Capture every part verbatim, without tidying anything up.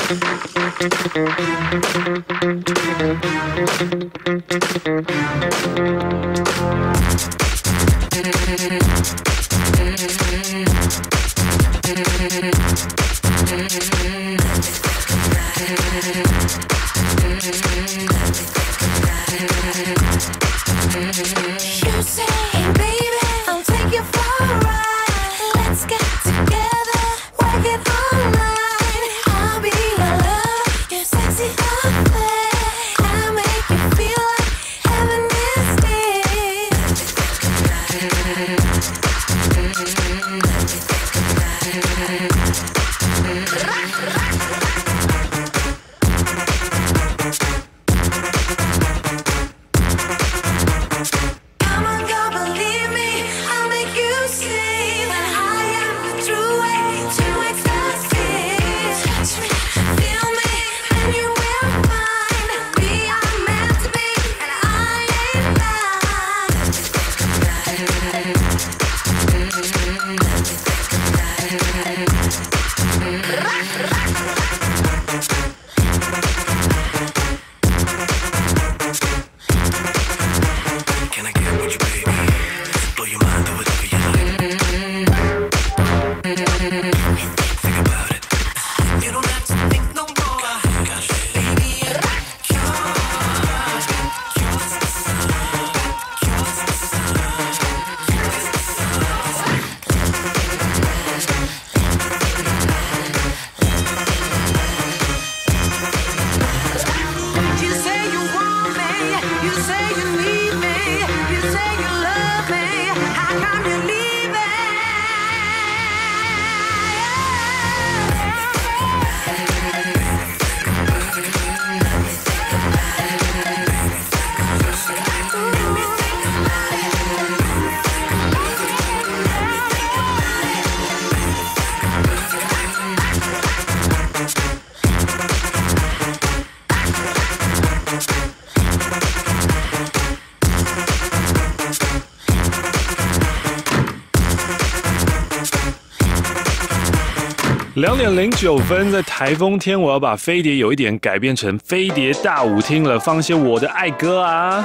两点零九分，在台风天，我要把飞碟有一点改变成飞碟大舞厅了，放些我的爱歌啊。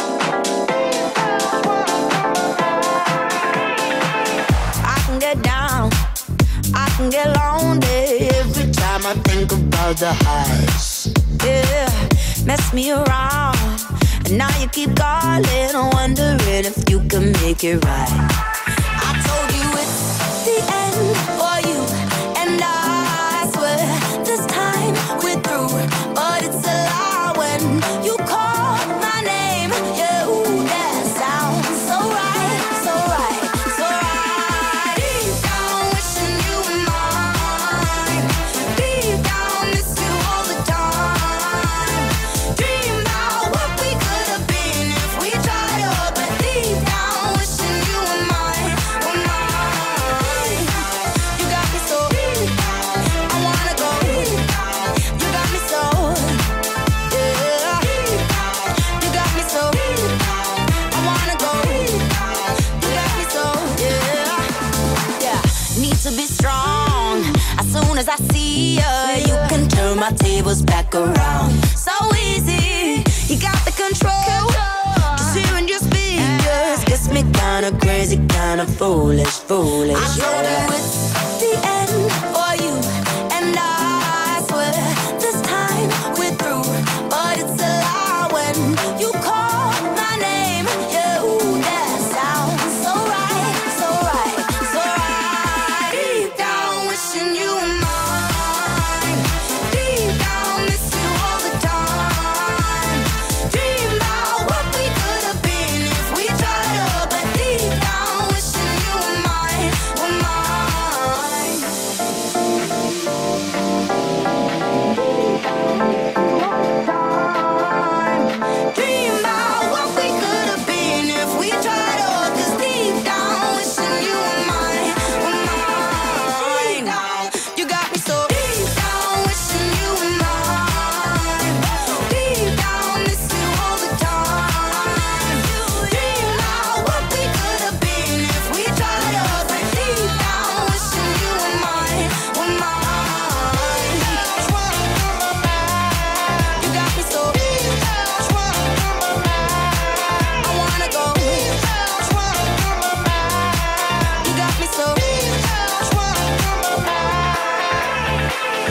I can get down, I can get lonely every time I think about the highs. Yeah, mess me around, and now you keep calling, wondering if you can make it right. I told you it's the end for you. And I swear this time we're through, but it's a lie when you call my name. Yeah, ooh, that sounds so right, so right, so right. Deep down wishing you were mine. Deep down miss you all the time. Dream about what we could have been if we tried hard, but deep down wishing you were mine, were mine. You got me so. I wanna go. You got me so. Yeah. You got me so. I wanna go. You got me so. Yeah. Yeah. Need to be strong. As soon as I see you, you can turn my tables back around. So easy. You got the control. Just hearing your speakers gets me kinda crazy, kinda foolish, foolish. I told you it's the end for you. And I swear this time we're through, but it's a lie when you call my name. Yeah, ooh, that sounds so right, so right, so right. Deep down wishing you were mine. Deep down miss you all the time. Dream about what we could have been if we tried hard, but deep down wishing you were mine, were mine.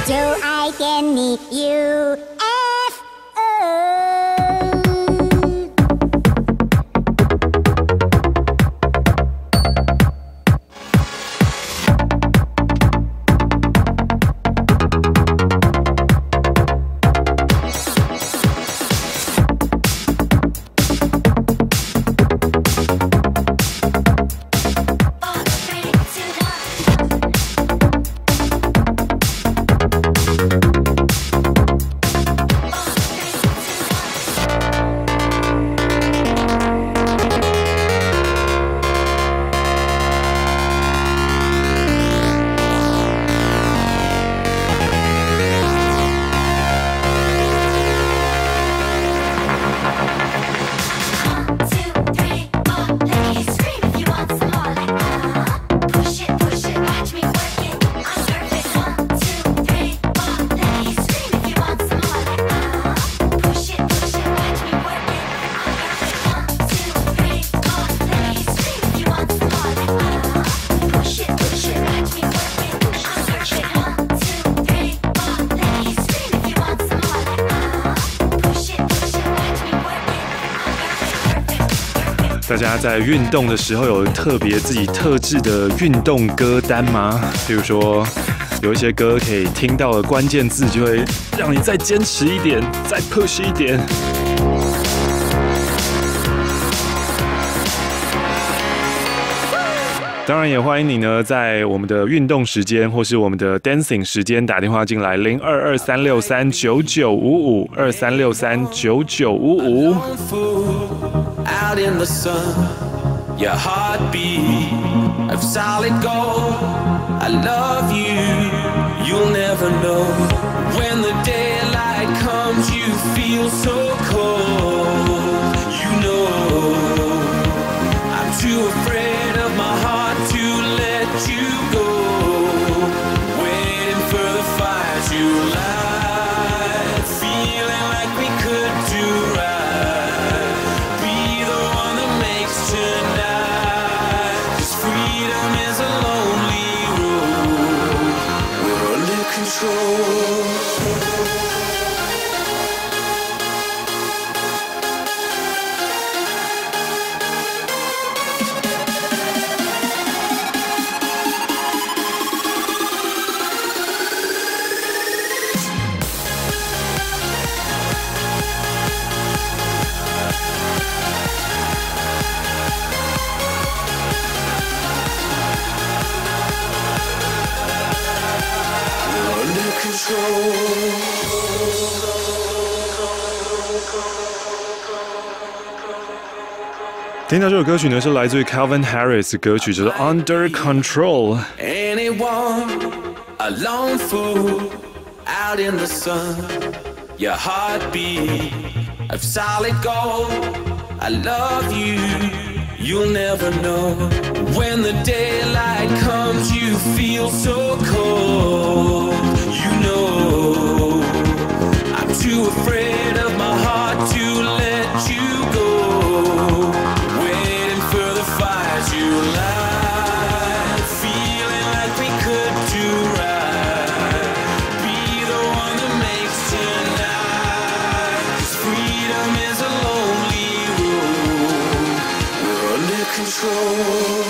就爱点你 U F O。 大家在运动的时候有特别自己特制的运动歌单吗？比如说，有一些歌可以听到的关键字，就会让你再坚持一点，再 push 一点。当然也欢迎你呢，在我们的运动时间或是我们的 dancing 时间打电话进来，零二二三六三九九五五二三六三九九五五。 Out in the sun, your heartbeat of solid gold. I love you, you'll never know. When the daylight comes, you feel so cold. You know, I'm too afraid of my heart to let you go. Waiting for the fire to light, feeling like we could do right. Be the one that makes tonight. 'Cause freedom is a lonely road. We're under control. Control. 听到这首歌曲呢，是来自于 Calvin Harris 的歌曲，叫做 Under Control。 Anyone, a lone fool, out in the sun, your heartbeat of solid gold. I love you, you'll never know. When the daylight comes, you feel so cold. You know, I'm too afraid of my heart to let you go. Waiting for the fire to light, feeling like we could do right. Be the one that makes tonight. 'Cause freedom is a lonely road. We're under control.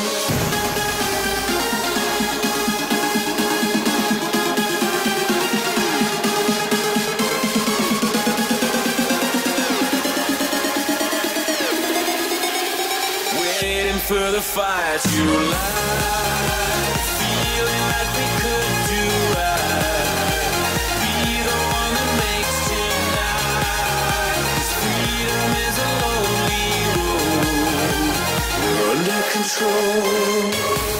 For the fire to light, feeling like we could do right. Be the one that makes tonight. 'Cause freedom is a lonely road. We're under control.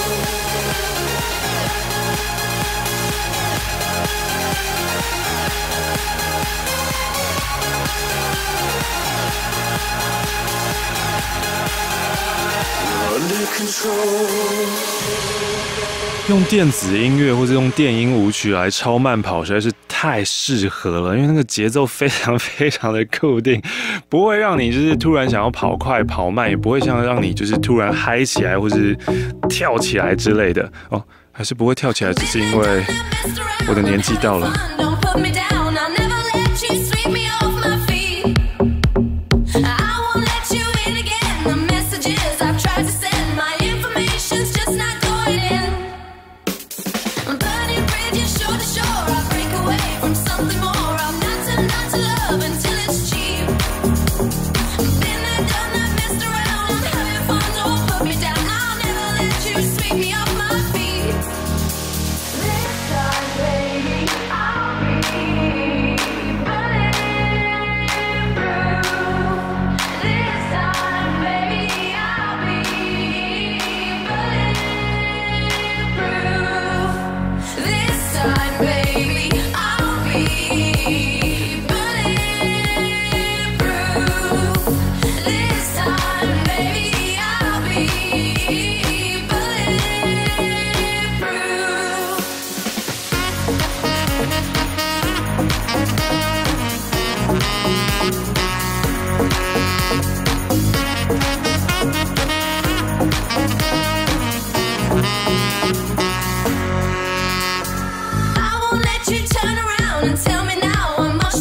Under control. 用电子音乐或者用电音舞曲来超慢跑实在是太适合了，因为那个节奏非常非常的固定，不会让你就是突然想要跑快跑慢，也不会像让你就是突然嗨起来或是跳起来之类的哦。 还是不会跳起来，只是因为我的年纪到了。 I won't let you turn around and tell me now I must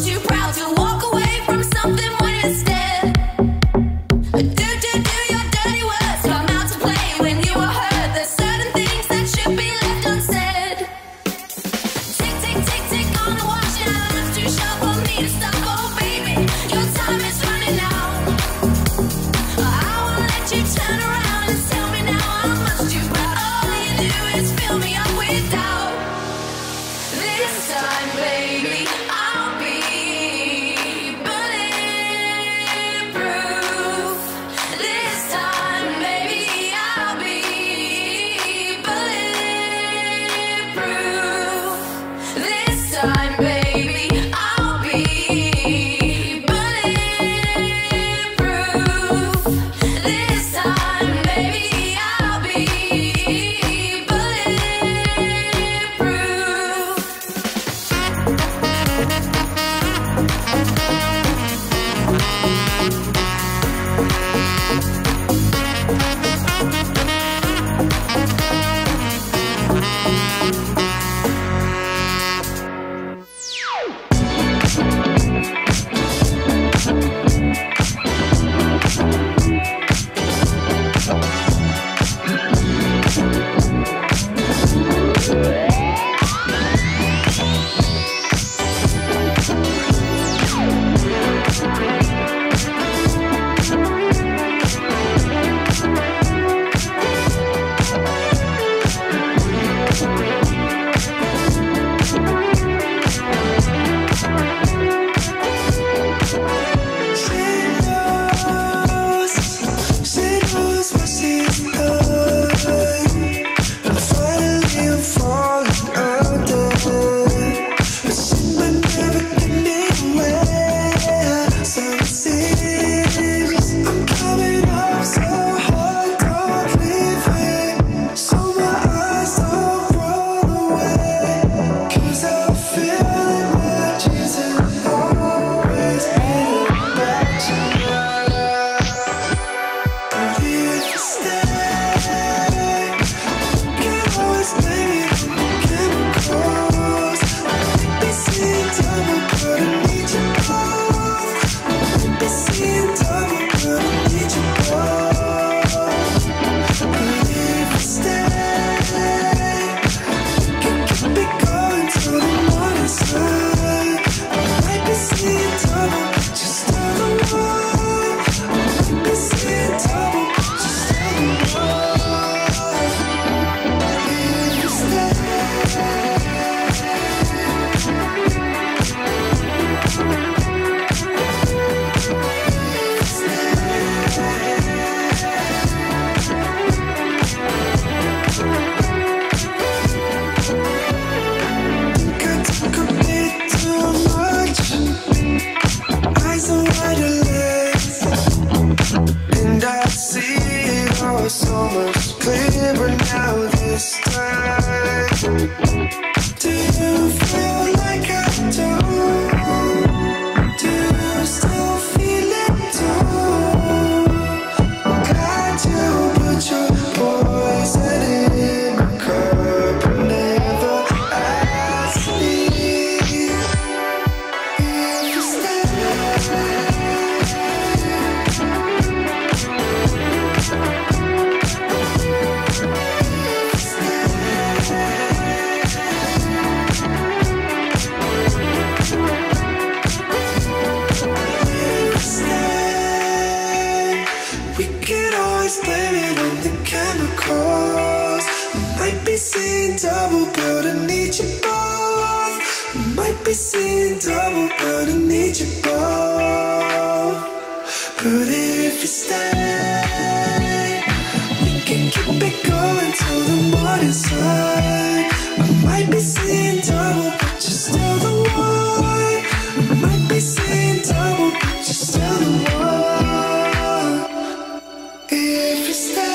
double, but I need you both. Might be seeing double, but I need you both. But if you stay, we can keep it going till the morning sun. I might be seeing double, but you're still the one. I might be seeing double, but you're still the one. If you stay.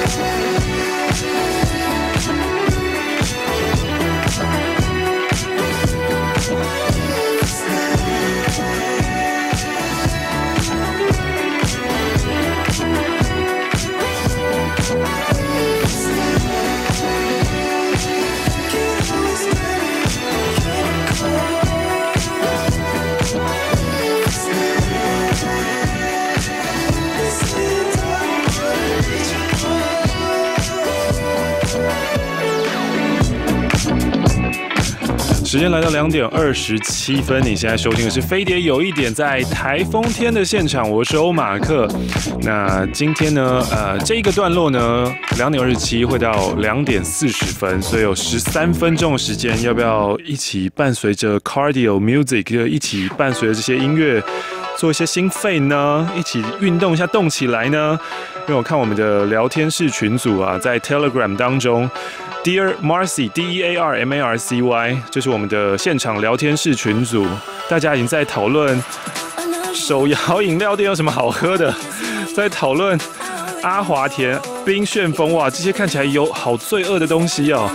时间来到两点二十七分，你现在收听的是飞碟有一点在台风天的现场，我是欧马克。那今天呢，呃，这一个段落呢，两点二十七会到两点四十分，所以有十三分钟的时间，要不要一起伴随着 cardio music， 就一起伴随着这些音乐做一些心肺呢？一起运动一下，动起来呢？因为我看我们的聊天室群组啊，在 Telegram 当中。Dear Marcy D E A R M A R C Y， 这是我们的现场聊天室群组，大家已经在讨论手摇饮料店有什么好喝的，在讨论阿华田、冰旋风，哇，这些看起来有好罪恶的东西哦。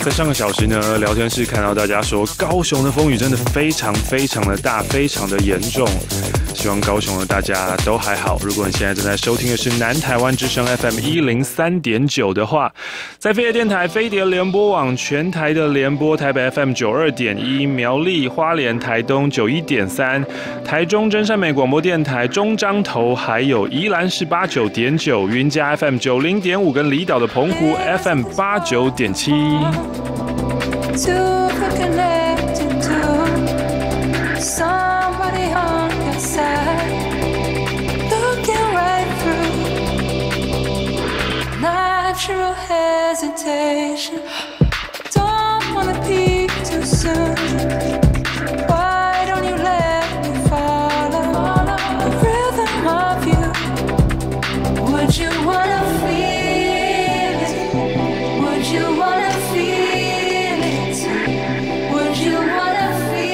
在上个小时呢，聊天室看到大家说，高雄的风雨真的非常非常的大，非常的严重。希望高雄的大家都还好。如果你现在正在收听的是南台湾之声 F M 一零三点九的话，在飞碟电台、飞碟联播网全台的联播，台北 F M 九二点一，苗栗、花莲、台东九一点三，台中真善美广播电台、中彰投，还有宜兰是八九点九，云嘉 F M 九零点五，跟离岛的澎湖 F M 八九点七。 Somebody on your side, looking right through natural hesitation. Don't wanna peek too soon. Why don't you let me follow the rhythm of you? Would you wanna feel it? Would you wanna feel it? Would you wanna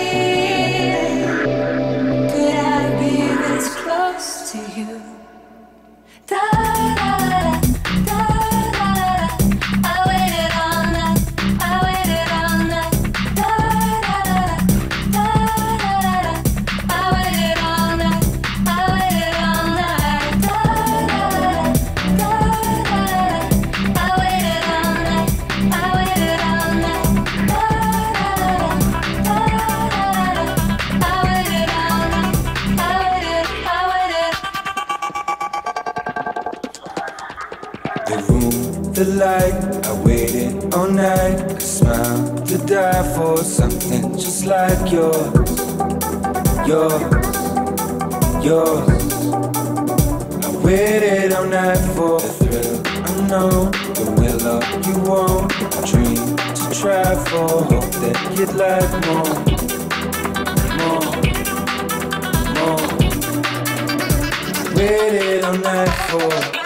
to you. Da, da, da, da, da. I waited all night. I waited all night. Da, da, da, da, da. I waited all night. I waited all night. Da, da, da, da. I waited all night. I waited all night. Da, da, da, da. I waited all night. I waited. The room, the light, I waited all night. A smile to die for, something just like yours. Yours, yours. I waited all night for the thrill unknown, the will of you won't. A dream to try for, hope that you'd like more, more, more. Waited all night for.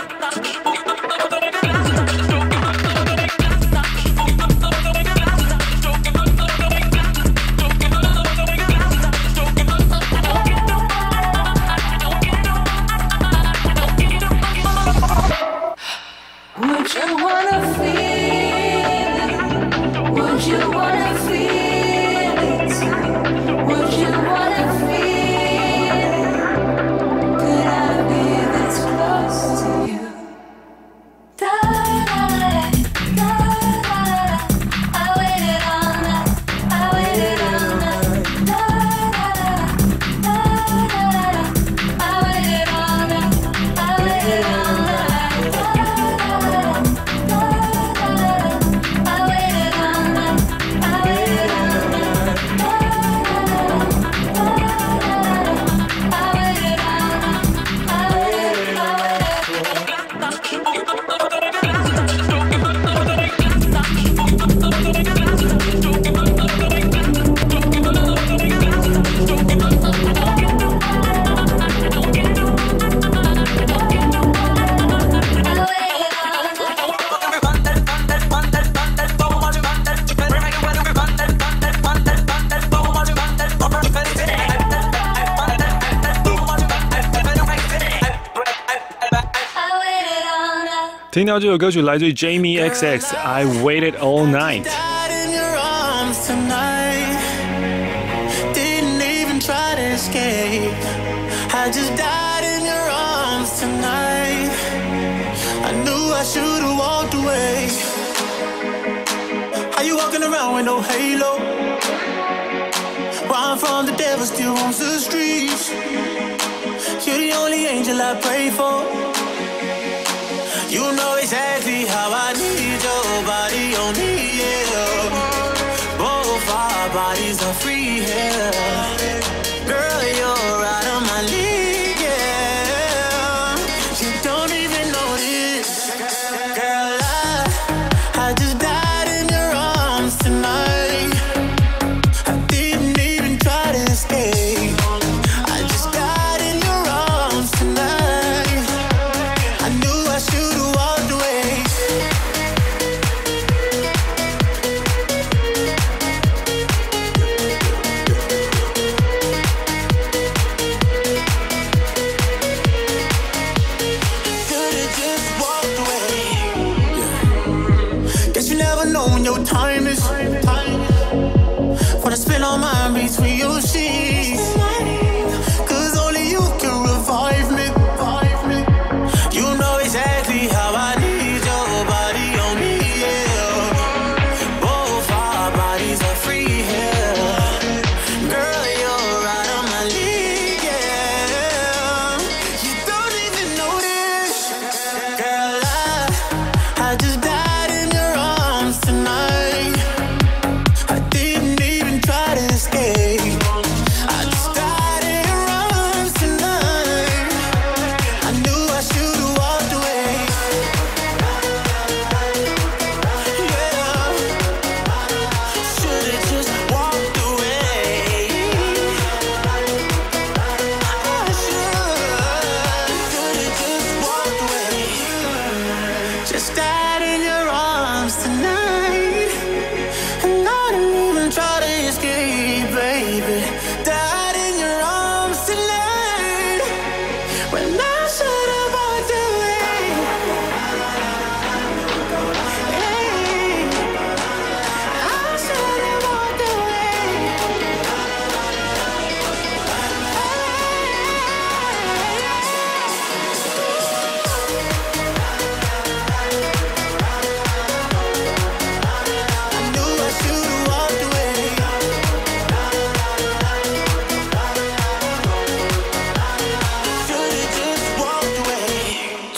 Would you wanna feel it? Would you wanna feel it? Would you wanna feel it? Could I be this close to you? Da, da, da, da, da. I waited all night. I waited all night. Da, da, da, da, da. I waited all night. I waited all night. 听到这首歌曲来自于 Jamie X X I Waited All Night。 I just died in your arms tonight. I knew I should've walked away. How you walking around with no halo? Where I'm from, the devil still roams the streets. You're the only angel I pray for. You know exactly how I need your body on me, yeah. Both our bodies are free, yeah. Girl, you're out of my league, yeah. You don't even notice. Girl, I, I just died in your arms tonight. I didn't even try to escape. I just died in your arms tonight. I knew I should've walked away.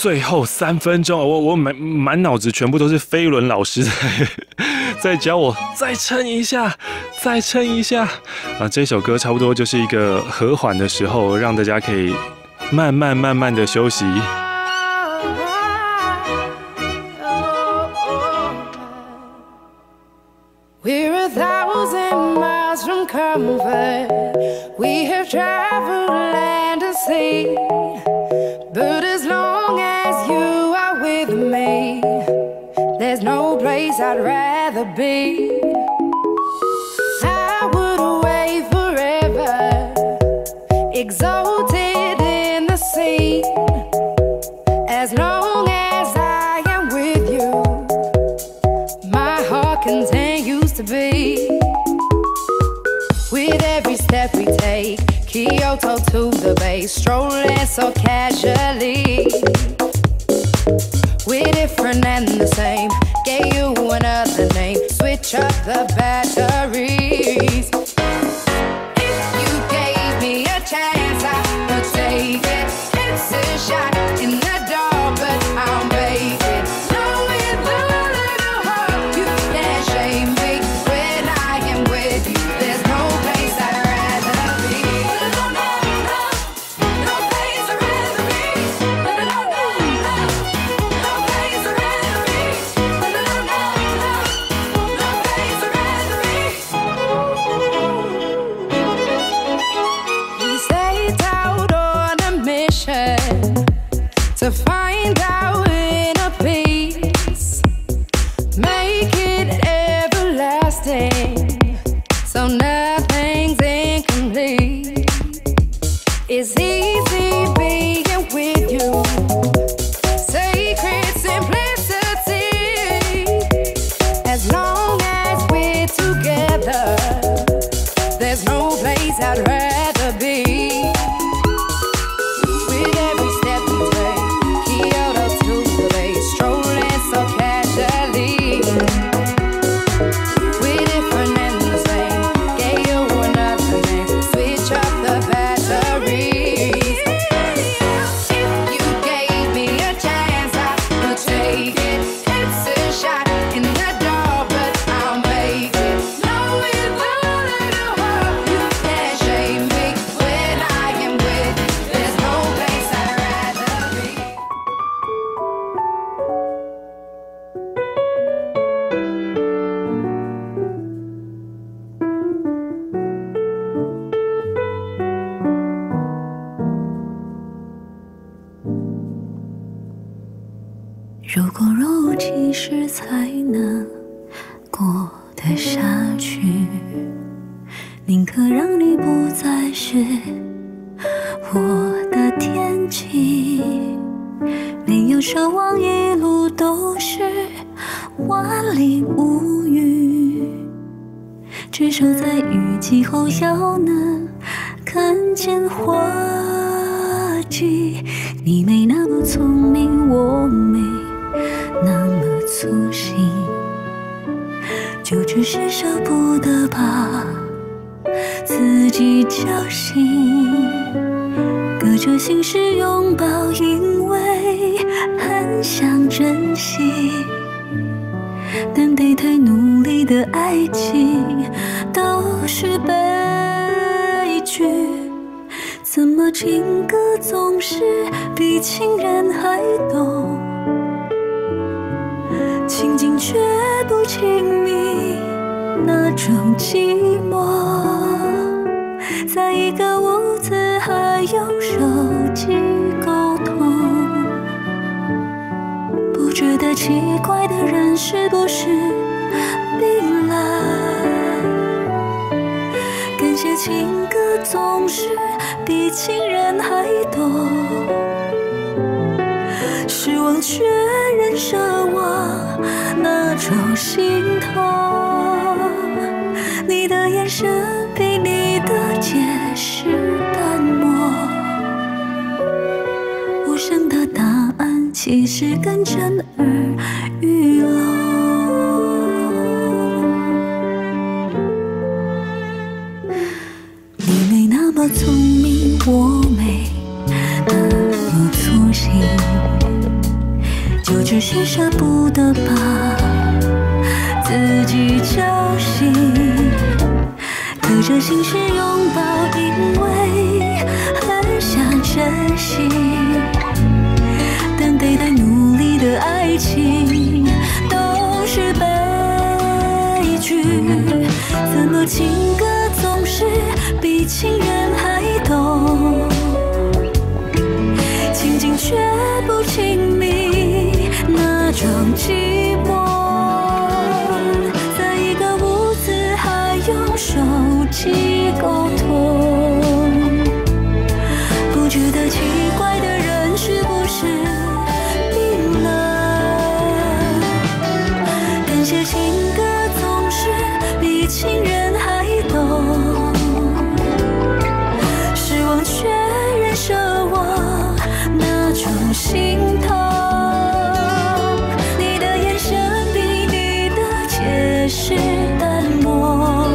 最后三分钟，我我满满脑子全部都是飞轮老师在在教我再撑一下，再撑一下啊！这首歌差不多就是一个和缓的时候，让大家可以慢慢慢慢的休息。 We're a thousand miles from comfort. We have traveled land and sea. But as long as you are with me, there's no place I'd rather be. I would away forever, exalted in the sea. As long as I am with you, my heart continues to beat. With every step we take, Kyoto to the bay, strolling so casually. We're different and the same, gave you another name, switch up the batteries. If you gave me a chance, I would take it. It's a shot in the dark, but I'll make it. Knowing the little heart, you can't shame me. When I am with you, there's no place I'd rather be. No, no, no, no place I'd rather be. No, no, no, no, no place I'd rather be. No, no, no, no, no place I'd rather be. We set out on a mission to find our inner peace, make it everlasting, so nothing's incomplete. It's easy being with you, sacred simplicity. As long as we're together, there's no place I'd rather be. With every step we take, Kyoto to the bay, strolling so casually. We're different and the same, gave you another name, switch up the batteries. If you gave me a chance, I would take it. It's a shot in the dark, but I'll make it. Knowing the little heart, you can't shame me. When I am with you, there's no place I'd rather be. 如果若无其事才能过得下去，宁可让你不再是我的天气。没有奢望一路都是万里无云，至少在雨季后要能看见花季。你没那么聪明，我没那么粗心，就只是舍不得把自己叫醒。隔着心事拥抱，因为很想珍惜，但得太努力的爱情都是悲剧。怎么情歌总是比情人还懂，亲近却不亲密，那种寂寞。在一个屋子还用手机沟通，不觉得奇怪的人是不是病了？感谢情歌总是比情人还懂，失望却忍奢望，那种心痛。你的眼神比你的解释淡漠，我想的答案其实更震耳欲聋。你没那么聪明，我没那么粗心， 只是舍不得把自己叫醒，隔着心事拥抱，因为很想珍惜。但对待努力的爱情都是悲剧，怎么情歌总是比情人还懂，亲近却不亲密，那种寂寞，在一个屋子还用手机沟通，不觉得奇怪的人是不是病了？感谢情歌总是比情人还懂，失望却忍舍我那种心痛，你的眼神比你的解释淡漠，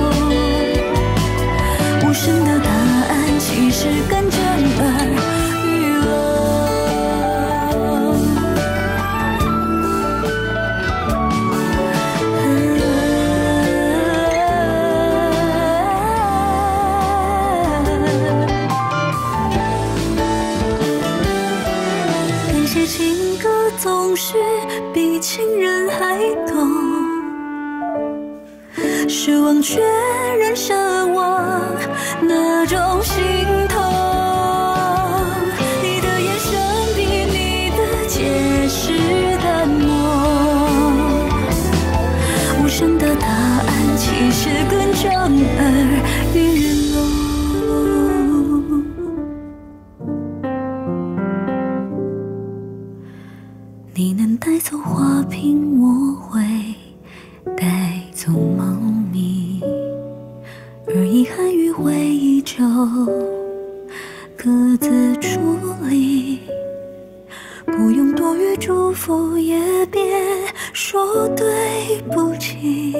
无声的答案其实更震耳欲聋。感谢情歌总是比情人还懂，失望却忍舍我那种心痛，你的眼神比你的解释淡漠，无声的答案其实更震耳欲聋。你能带走花瓶，我会带走猫咪，而遗憾与回忆就各自处理，不用多余祝福，也别说对不起，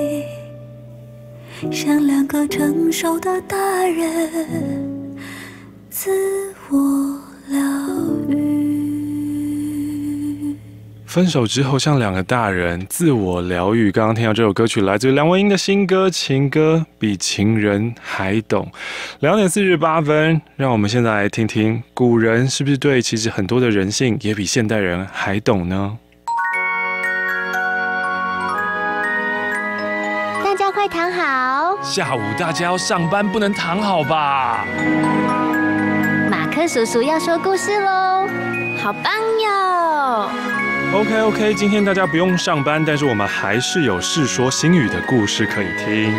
像两个成熟的大人自我疗愈。 分手之后像两个大人自我疗愈。刚刚听到这首歌曲来自梁文音的新歌《情歌比情人还懂》。两点四十八分，让我们现在来听听古人是不是对其实很多的人性也比现代人还懂呢？ 大家快躺好， 下午大家要上班，不能躺好吧？ 马克叔叔要说故事喽，好棒哟！ OK OK， 今天大家不用上班，但是我们还是有《世说新语》的故事可以听。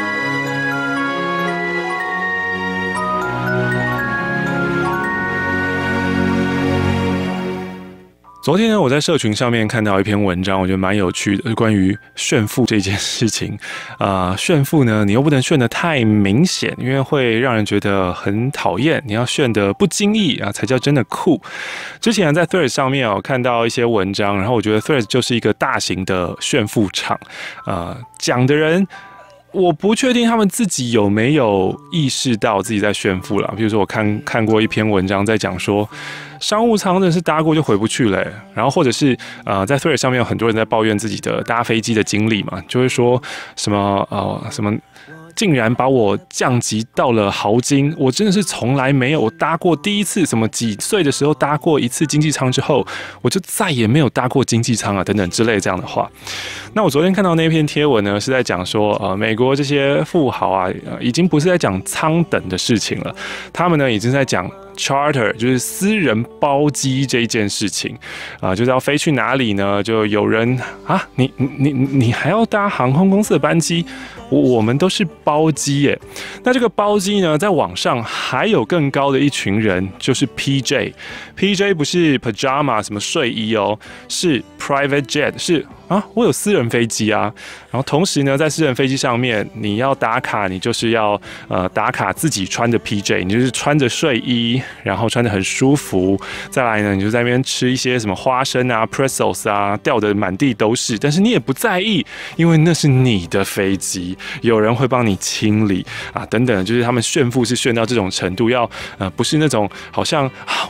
昨天呢，我在社群上面看到一篇文章，我觉得蛮有趣的，关于炫富这件事情。啊、呃，炫富呢，你又不能炫得太明显，因为会让人觉得很讨厌。你要炫得不经意啊，才叫真的酷。之前在 Threads 上面哦，看到一些文章，然后我觉得 Threads 就是一个大型的炫富场。啊、呃，讲的人。我不确定他们自己有没有意识到自己在炫富啦。比如说，我看看过一篇文章在讲说，商务舱真的是搭过就回不去了、欸。然后或者是呃，在 Threads 上面有很多人在抱怨自己的搭飞机的经历嘛，就会说什么呃什么。竟然把我降级到了豪金，我真的是从来没有我搭过第一次什么几岁的时候搭过一次经济舱之后，我就再也没有搭过经济舱啊等等之类这样的话。那我昨天看到那篇贴文呢，是在讲说，呃，美国这些富豪啊，呃，已经不是在讲舱等的事情了，他们呢已经在讲。charter 就是私人包机这一件事情啊、呃，就是要飞去哪里呢？就有人啊，你你你还要搭航空公司的班机？我我们都是包机耶。那这个包机呢，在网上还有更高的一群人，就是 P J。P J 不是 pajama 什么睡衣哦，是 private jet， 是啊，我有私人飞机啊。然后同时呢，在私人飞机上面，你要打卡，你就是要呃打卡自己穿的 P J， 你就是穿着睡衣。然后穿得很舒服，再来呢，你就在那边吃一些什么花生啊、pretzels 啊，掉得满地都是，但是你也不在意，因为那是你的飞机，有人会帮你清理啊，等等，就是他们炫富是炫到这种程度，要呃不是那种好像啊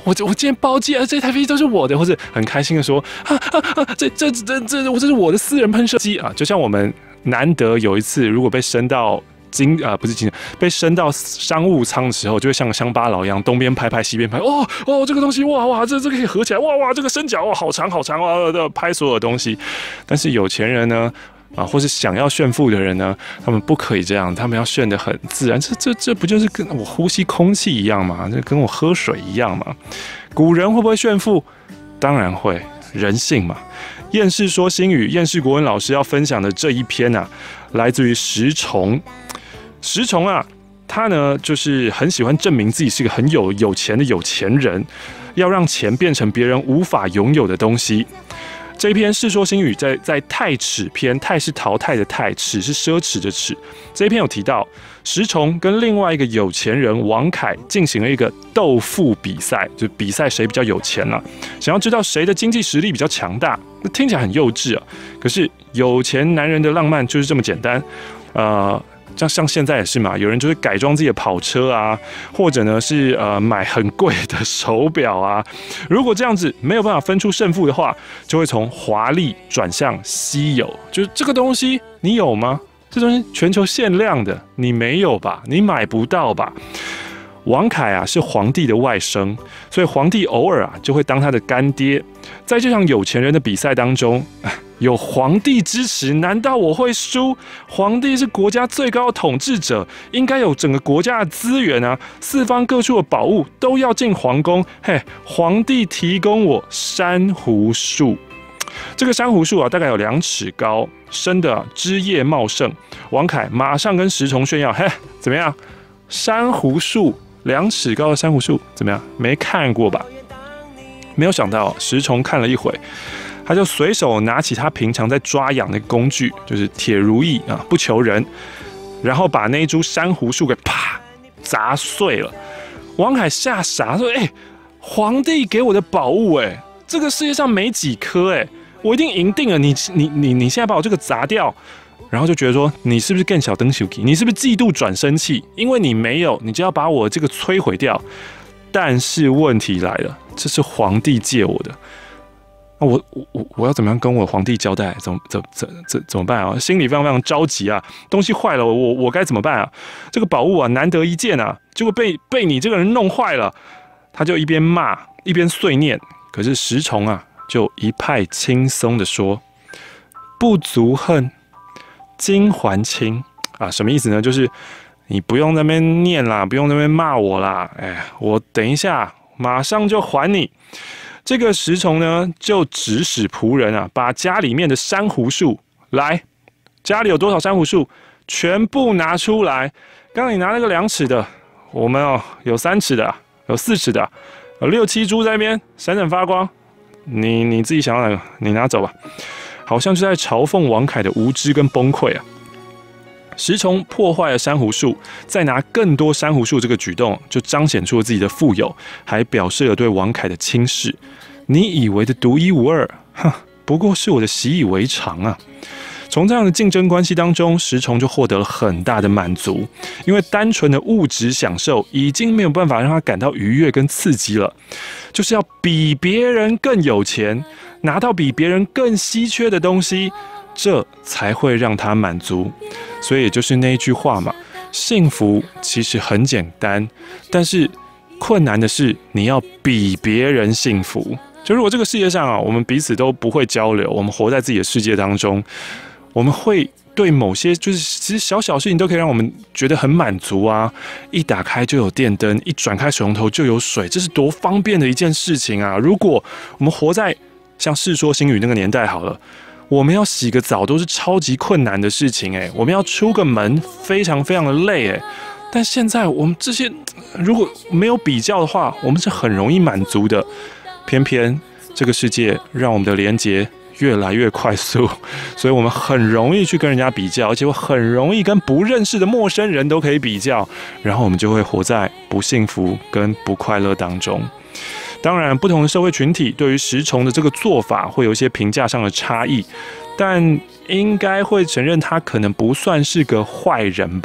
我我今天包机啊，这台飞机都是我的，或者很开心的说啊啊啊，这这这这我这是我的私人喷射机啊，就像我们难得有一次，如果被升到经啊、呃、不是经被升到商务舱的时候，就会像个乡巴佬一样，东边拍拍西边拍，哦哦，这个东西哇哇，这这个可以合起来，哇哇，这个升角哇好长好长啊的拍所有东西。但是有钱人呢？啊，或是想要炫富的人呢，他们不可以这样，他们要炫得很自然。这这这不就是跟我呼吸空气一样吗？这跟我喝水一样吗？古人会不会炫富？当然会，人性嘛。厌世说新语，厌世国文老师要分享的这一篇啊，来自于石崇。石崇啊，他呢就是很喜欢证明自己是个很有有钱的有钱人，要让钱变成别人无法拥有的东西。这一篇《世说新语》在在太耻篇，太是淘汰的太，耻是奢侈的耻。这一篇有提到，石崇跟另外一个有钱人王凯进行了一个斗富比赛，就比赛谁比较有钱了、啊，想要知道谁的经济实力比较强大。那听起来很幼稚啊，可是有钱男人的浪漫就是这么简单，呃。像像现在也是嘛，有人就是改装自己的跑车啊，或者呢是呃买很贵的手表啊。如果这样子没有办法分出胜负的话，就会从华丽转向稀有。就是这个东西你有吗？这东西全球限量的，你没有吧？你买不到吧？王凯啊是皇帝的外甥，所以皇帝偶尔啊就会当他的干爹。在这场有钱人的比赛当中，有皇帝支持，难道我会输？皇帝是国家最高的统治者，应该有整个国家的资源啊，四方各处的宝物都要进皇宫。嘿，皇帝提供我珊瑚树，这个珊瑚树啊大概有两尺高，生的、啊、枝叶茂盛。王凯马上跟石崇炫耀，嘿，怎么样？珊瑚树。两尺高的珊瑚树怎么样？没看过吧？没有想到石崇看了一会，他就随手拿起他平常在抓痒的工具，就是铁如意啊，不求人，然后把那一株珊瑚树给啪砸碎了。王凯吓傻说：“哎、欸，皇帝给我的宝物、欸，哎，这个世界上没几颗，哎，我一定赢定了。你你你你现在把我这个砸掉。”然后就觉得说，你是不是更小灯小气？你是不是嫉妒转生气？因为你没有，你就要把我这个摧毁掉。但是问题来了，这是皇帝借我的，那我我我要怎么样跟我皇帝交代？怎么怎怎怎怎么办啊？心里非常非常着急啊！东西坏了，我我该怎么办啊？这个宝物啊，难得一见啊，结果被被你这个人弄坏了。他就一边骂一边碎念，可是石崇啊，就一派轻松的说：“不足恨。”今还清啊，什么意思呢？就是你不用在那边念啦，不用在那边骂我啦，哎，我等一下马上就还你。这个石崇呢，就指使仆人啊，把家里面的珊瑚树来，家里有多少珊瑚树，全部拿出来。刚刚你拿那个两尺的，我们哦有三尺的，有四尺的，有六七株在那边闪闪发光，你你自己想要哪个，你拿走吧。好像是在嘲讽王凯的无知跟崩溃啊！石崇破坏了珊瑚树，再拿更多珊瑚树这个举动，就彰显出了自己的富有，还表示了对王凯的轻视。你以为的独一无二，哼，不过是我的习以为常啊！从这样的竞争关系当中，石崇就获得了很大的满足，因为单纯的物质享受已经没有办法让他感到愉悦跟刺激了，就是要比别人更有钱。拿到比别人更稀缺的东西，这才会让他满足。所以也就是那一句话嘛，幸福其实很简单，但是困难的是你要比别人幸福。就如果这个世界上啊，我们彼此都不会交流，我们活在自己的世界当中，我们会对某些就是其实小小事情都可以让我们觉得很满足啊！一打开就有电灯，一转开水龙头就有水，这是多方便的一件事情啊！如果我们活在像《世说新语》那个年代好了，我们要洗个澡都是超级困难的事情哎，我们要出个门非常非常的累哎。但现在我们这些如果没有比较的话，我们是很容易满足的。偏偏这个世界让我们的连结越来越快速，所以我们很容易去跟人家比较，而且我很容易跟不认识的陌生人都可以比较，然后我们就会活在不幸福跟不快乐当中。当然，不同的社会群体对于石崇的这个做法会有一些评价上的差异，但应该会承认他可能不算是个坏人吧。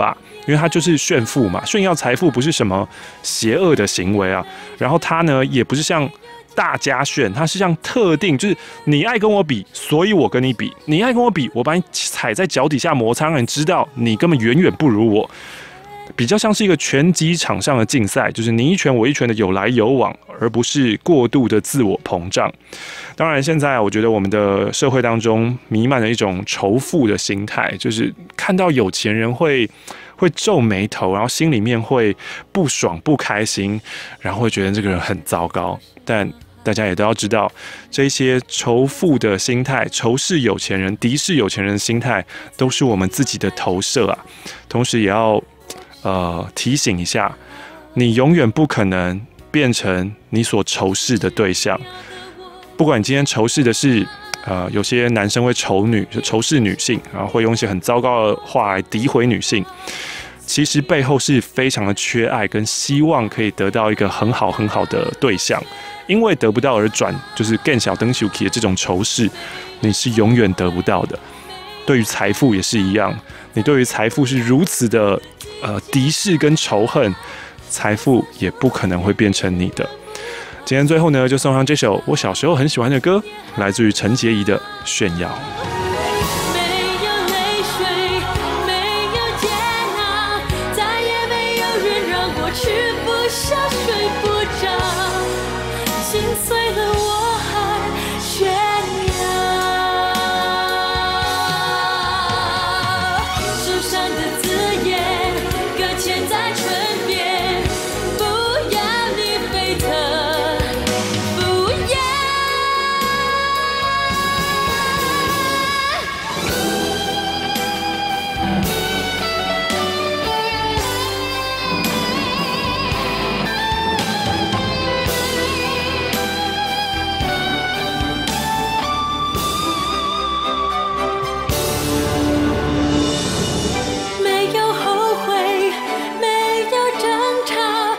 因为他就是炫富嘛，炫耀财富不是什么邪恶的行为啊。然后他呢，也不是像大家炫，他是像特定，就是你爱跟我比，所以我跟你比，你爱跟我比，我把你踩在脚底下摩擦，让你知道你根本远远不如我。比较像是一个拳击场上的竞赛，就是你一拳我一拳的有来有往，而不是过度的自我膨胀。当然，现在我觉得我们的社会当中弥漫了一种仇富的心态，就是看到有钱人会会皱眉头，然后心里面会不爽不开心，然后会觉得这个人很糟糕。但大家也都要知道，这些仇富的心态、仇视有钱人、敌视有钱人的心态，都是我们自己的投射啊。同时，也要呃提醒一下，你永远不可能变成你所仇视的对象。不管你今天仇视的是，呃，有些男生会仇女、仇视女性，然后会用一些很糟糕的话来诋毁女性。其实背后是非常的缺爱，跟希望可以得到一个很好很好的对象，因为得不到而转，就是更小灯小 K 的这种仇视，你是永远得不到的。对于财富也是一样，你对于财富是如此的呃敌视跟仇恨，财富也不可能会变成你的。今天最后呢，就送上这首我小时候很喜欢的歌，来自于陈洁仪的《炫耀》。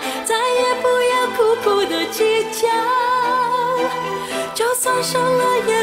伤了眼